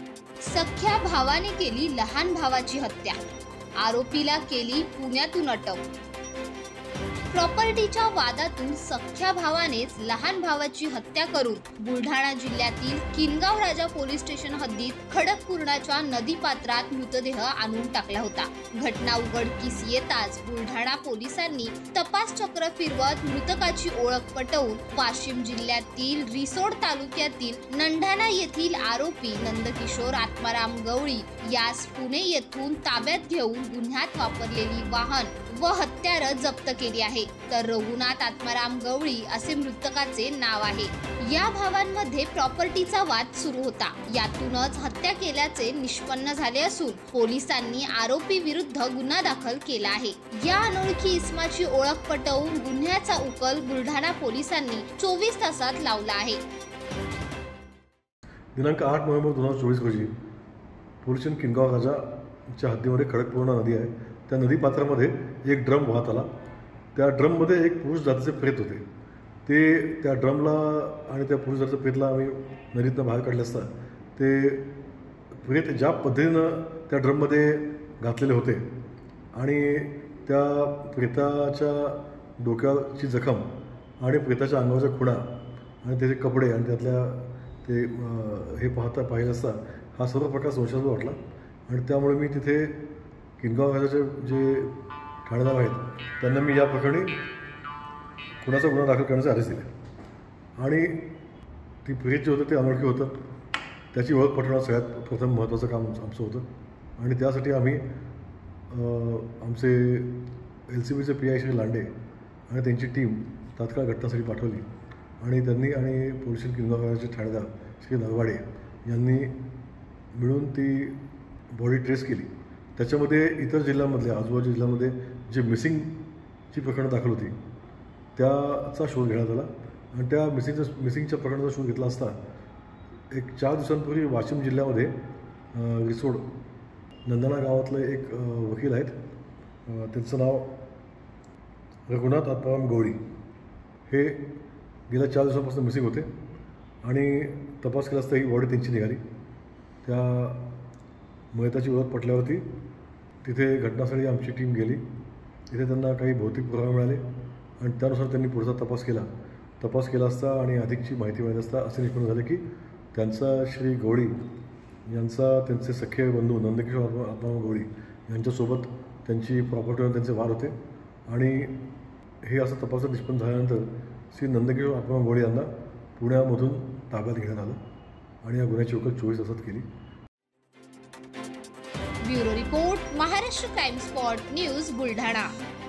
सख्या भावाने केली लहान भावाची हत्या, आरोपीला केली पुण्यातून अटक। प्रॉपर्टीच्या वादातून सख्या भावानेच लहान भावाची हत्या करून बुलढाणा जिल्ह्यातील किनगाव राजा पोलीस स्टेशन हद्दीत खडकपूर्णाच्या नदीपात्रात मृतदेह आणून टाकला होता। घटना उघडकीस येताच बुलढाणा पोलिसांनी तपास चक्र फिरवत मृतकाची ओळख पटवून वाशिम जिल्ह्यातील रिसोड तालुक्यातील नंढाणा येथील आरोपी नंदकिशोर आत्माराम गवळी यास पुणे येथून ताब्यात घेऊन गुन्ह्यात वापरलेली वाहन व हत्यारं जप्त केली आहे। तर रघुनाथ आत्माराम गवळी असे मृतकाचे नाव आहे। या भावांमध्ये प्रॉपर्टीचा वाद सुरू होता, यातूनच हत्या केल्याचे निष्पन्न झाले असून पोलिसांनी आरोपी विरुद्ध गुन्हा दाखल केला आहे। या अनोळखी इसमाची ओळख पटवून गुन्ह्याचा उकल बुलढाणा पोलिसांनी 24 तासात लावला आहे। दिनांक 8 नोव्हेंबर 2024 रोजी पोलिसांनी किनगाव राजाच्या हद्दीमध्ये खडकपूर्णा नदी आहे, त्या नदीपात्रामध्ये एक ड्रम वाहत आला। त्या ड्रममध्ये एक पुरुष जातीचे प्रेत होते। ते त्या ड्रमला आणि त्या पुरुष जातीच्या प्रेतला आम्ही नदीतनं बाहेर काढले असता ते प्रेत ज्या पद्धतीनं त्या ड्रममध्ये घातलेले होते आणि त्या प्रेताच्या डोक्याची जखम आणि प्रेताच्या अंगावरच्या खुणा आणि त्याचे कपडे आणि त्यातल्या ते हे पाहिलं असता हा सर्व प्रकार संशयास्पद वाटला आणि त्यामुळे मी तिथे किनगाव राजाचे जे ठाणेदार आहेत त्यांना मी या प्रकरणी खुनाचा गुन्हा दाखल करण्याचे आदेश दिले आणि ती प्रेत जे होतं ते अनोळखी होतं, त्याची ओळख पटवणं सगळ्यात प्रथम महत्त्वाचं काम आमचं होतं आणि त्यासाठी आम्ही आमचे LCBचे PI श्री लांडे आणि त्यांची टीम तात्काळ घटनास्थळी पाठवली आणि त्यांनी आणि पोलीस किनगाव राजाचे ठाणेदार श्री नरवाडे यांनी मिळून ती बॉडी ट्रेस केली। त्याच्यामध्ये इतर जिल्ह्यांमधल्या आजूबाजूच्या जिल्ह्यांमध्ये जे मिसिंगची प्रकरणं दाखल होती त्याचा शोध घेण्यात आला आणि त्या मिसिंगच्या प्रकरणाचा शोध घेतला असता एक 4 दिवसांपूर्वी वाशिम जिल्ह्यामध्ये रिसोड नंदणा गावातले एक वकील आहेत, त्यांचं नाव रघुनाथ आत्माराम गवळी, हे गेल्या 4 दिवसांपासून मिसिंग होते आणि तपास केला असता ही बॉडी त्यांची निघाली। त्या मयताची ओळख पटल्यावरती तिथे घटनास्थळी आमची टीम गेली, तिथे त्यांना काही भौतिक पुरावे मिळाले आणि त्यानुसार त्यांनी पुढचा तपास केला असता आणि अधिकची माहिती मिळत असता असे निष्पन्न झाले की त्यांचा श्री गवळी यांचा त्यांचे सख्खे बंधू नंदकिशोर आत्माराम गवळी यांच्यासोबत त्यांची प्रॉपर्टीवर त्यांचे वाद होते आणि हे असं तपासात निष्पन्न झाल्यानंतर श्री नंदकिशोर आत्माराम गवळी यांना पुण्यामधून ताब्यात घेण्यात आलं आणि या गुन्ह्याची उकल 24 तासात केली। Bureau report, Maharashtra crime spot news, Buldhana.